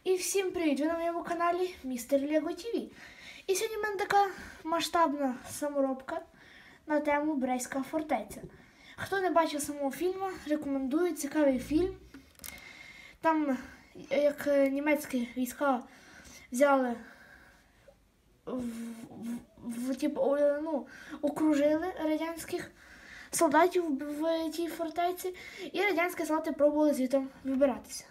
І всім привіт! Ви на моєму каналі Містер Лего ТВ. І сьогодні в мене така масштабна саморобка на тему Брестська фортеця. Хто не бачив самого фільму, рекомендую, цікавий фільм. Там, як німецькі війська взяли, окружили радянських солдатів в тій фортеці, і радянські солдати пробували звідти вибиратися.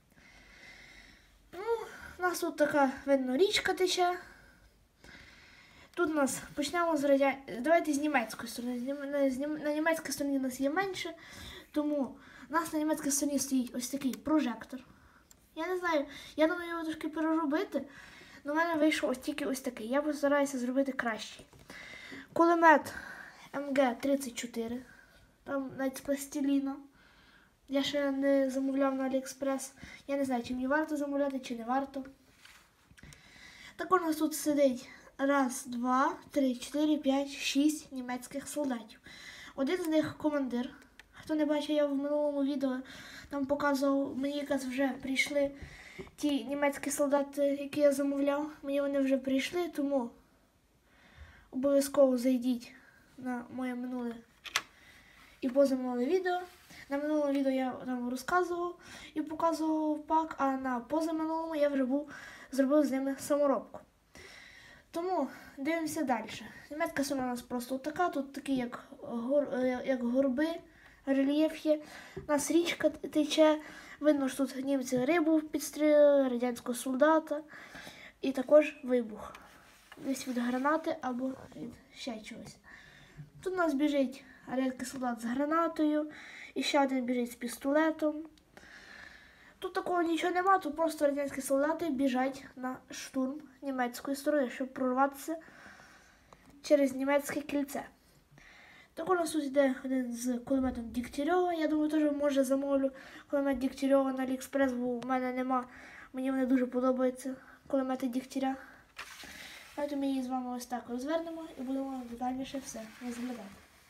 У нас тут така, видно, річка тече. Тут у нас почнемо з Давайте з німецької сторони. На німецькій стороні у нас є менше, тому у нас на німецькій стороні стоїть ось такий прожектор. Я не знаю, я думаю його трошки переробити, але в мене вийшов ось тільки ось такий. Я постараюся зробити кращий. Кулемет МГ-34, там навіть з пластиліна. Я ще не замовляв на Аліекспрес. Я не знаю, чи мені варто замовляти, чи не варто. Також у нас тут сидить 1, 2, 3, 4, 5, 6 німецьких солдатів. Один з них командир. Хто не бачив, я в минулому відео там показував, мені якраз вже прийшли ті німецькі солдати, які я замовляв. Мені вони вже прийшли, тому обов'язково зайдіть на моє минуле і позаминуле відео. На минулому відео я там розказував і показував пак, а на позаминулому я вже зробив з ними саморобку. Тому дивимося далі. Німецька сторона у нас просто така, тут такі як горби, рельєф є. У нас річка тече, видно, що тут німці рибу підстрілили, радянського солдата і також вибух. Десь від гранати або від ще чогось. Тут у нас біжить радянський солдат з гранатою, і ще один біжить з пістолетом. Тут такого нічого нема, тут просто радянські солдати біжать на штурм німецької сторони, щоб прорватися через німецьке кільце. Також у нас тут йде один з кулеметом Дегтярьова. Я думаю, теж може замовлю кулемет Дегтярьова на Аліекспрес, бо в мене нема. Мені вони дуже подобаються, кулемети Дегтяря. Давайте ми її з вами ось так розвернемо і будемо детальніше все розглядати.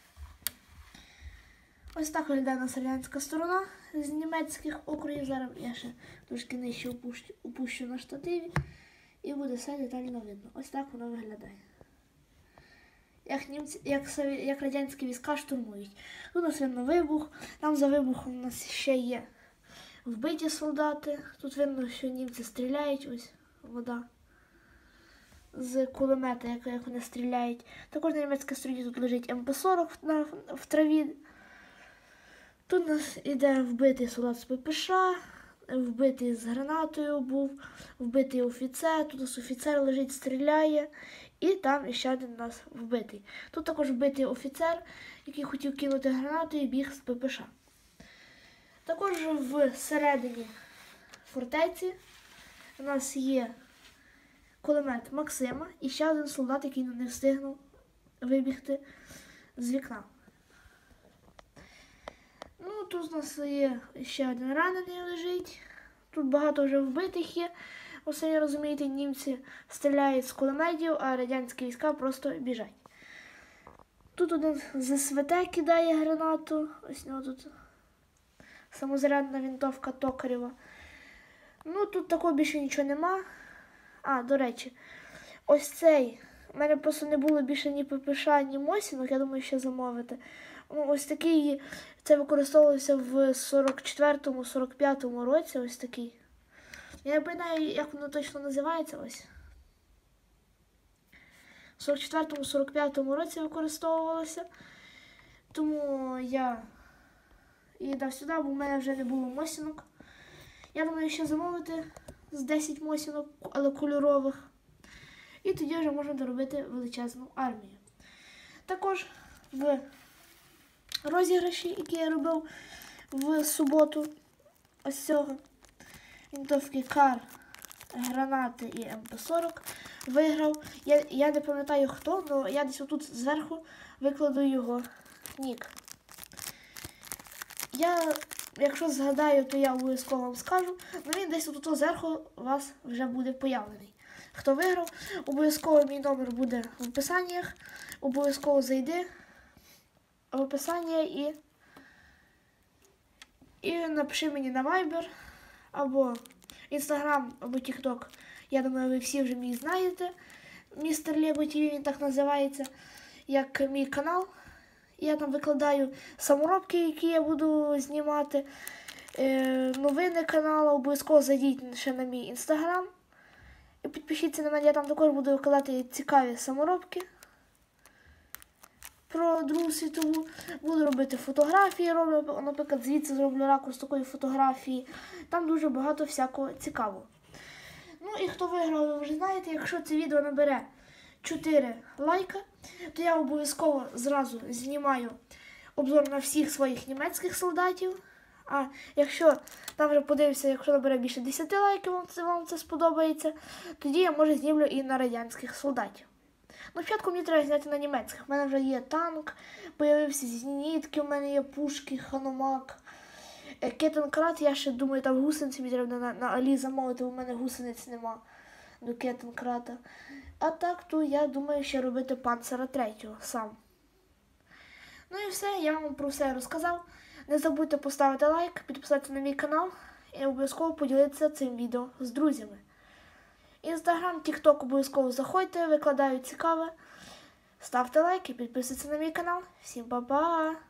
Ось так виглядає наша радянська сторона з німецьких округів. Зараз я ще трошки нижче опущу на штативі і буде все детально видно. Ось так воно виглядає. Як радянські війська штурмують. Тут у нас видно вибух, там за вибухом у нас ще є вбиті солдати. Тут видно, що німці стріляють, ось вода з кулемета, як вони стріляють. Також на німецькій стороні тут лежить МП-40 в траві. Тут у нас іде вбитий солдат з ППШ, вбитий з гранатою був, вбитий офіцер, тут у нас офіцер лежить, стріляє, і там ще один у нас вбитий. Тут також вбитий офіцер, який хотів кинути гранату і біг з ППШ. Також всередині фортеці у нас є кулемет Максима і ще один солдат, який не встигнув вибігти з вікна. Тут у нас є ще один ранений лежить. Тут багато вже вбитих є. Ви самі розумієте, німці стріляють з кулеметів, а радянські війська просто біжать. Тут один з СВТ кидає гранату. Ось нього тут самозарядна винтовка Токарєва. Тут такого більше нічого нема. До речі, ось цей. У мене просто не було більше ні ППШ, ні Мосінок, я думаю, ще замовити. Ось такий, це використовувався в 44-45 році, ось такий. Я не пам'ятаю, як воно точно називається, ось. В 44-45 році використовувалося, тому я її дав сюди, бо в мене вже не було Мосінок. Я думаю, ще замовити з 10 Мосінок, але кольорових. І тоді вже можна доробити величезну армію. Також в розіграші, який я робив в суботу, ось цього, винтовки КАР, гранати і МП-40, виграв. Я не пам'ятаю хто, але я десь отут зверху викладу його нік. Якщо згадаю, то я обов'язково вам скажу, але він десь тут зверху у вас вже буде появлений. Хто виграв, обов'язково мій номер буде в описаннях, обов'язково зайди в описання і напиши мені на Viber, або Інстаграм або Тікток, я думаю, ви всі вже мій знаєте. Містер Лего ТВ, він так називається, як мій канал. Я там викладаю саморобки, які я буду знімати. Новини каналу, обов'язково зайдіть ще на мій інстаграм. І підпишіться на мене, я там також буду викладати цікаві саморобки про Другу світову. Буду робити фотографії, роблю, наприклад, звідси зроблю ракурс такої фотографії. Там дуже багато всякого цікавого. Ну і хто виграв, ви вже знаєте, якщо це відео набере 4 лайка, то я обов'язково зразу знімаю обзор на всіх своїх німецьких солдатів. А якщо там вже подивився, якщо набере більше 10 лайків, вам це сподобається, тоді я, може, знімлю і на радянських солдатів. Ну, спочатку мені треба зняти на німецьких. У мене вже є танк, появився зенітки, у мене є пушки, ханомак. Кетенкрат, я ще думаю, там гусениці мені треба на Алі замовити, бо у мене гусениць нема до Кетенкрата. А так, то я думаю, ще робити панцера 3-го сам. Ну і все, я вам про все розказав. Не забудьте поставити лайк, підписатися на мій канал і обов'язково поділитися цим відео з друзями. Інстаграм, Тікток обов'язково заходьте, викладаю цікаве. Ставте лайки, підписуйтесь на мій канал. Всім па-па!